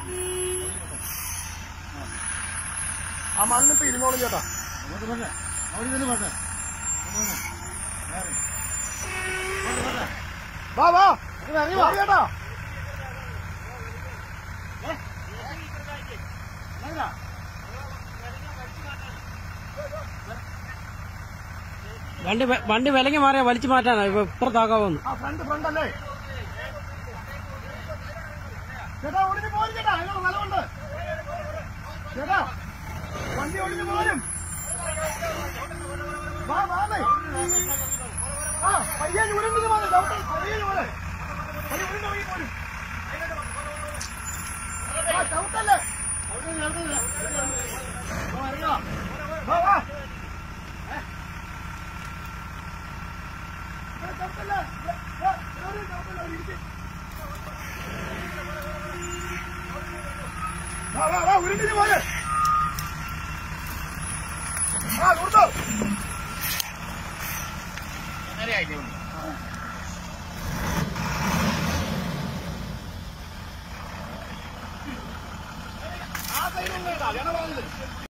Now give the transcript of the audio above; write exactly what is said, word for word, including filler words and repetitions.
ആ മണ്ണിപ്പോ ഇരുന്നോളും ചേട്ടാ. വാ വാ ചേട്ടാ. വണ്ടി വണ്ടി വിലങ്ങി മാറിയാ വലിച്ചു മാറ്റാനാ ഇപ്പൊ ഇപ്പുറത്താക്കാവുന്നു. ആ ഫ്രണ്ട് ഫ്രണ്ട് അല്ലേ ചേട്ടാ? ഒടിഞ്ഞു പോരും ചേട്ടാ, അതിനുള്ള സ്ഥലമുണ്ട് ചേട്ടാ. വണ്ടി ഒടിഞ്ഞു പോരും. വാ വാന്നേ. ആ പയ്യെ ഉരുണ്ടത് പോലെ പയ്യെ പോലെ പയ്യെ ഉരുണ്ട് പയ്യെ പോരും. ആ ചവിട്ടല്ലേ. വാ വാ ചവിട്ടല്ലേ. വാ വാ വാ ഉരുണ്ടിന് പോലെ. ആ കൊടുത്തോ. ആ സൈഡിൽ കേട്ടാ, ഞാൻ പറഞ്ഞത്.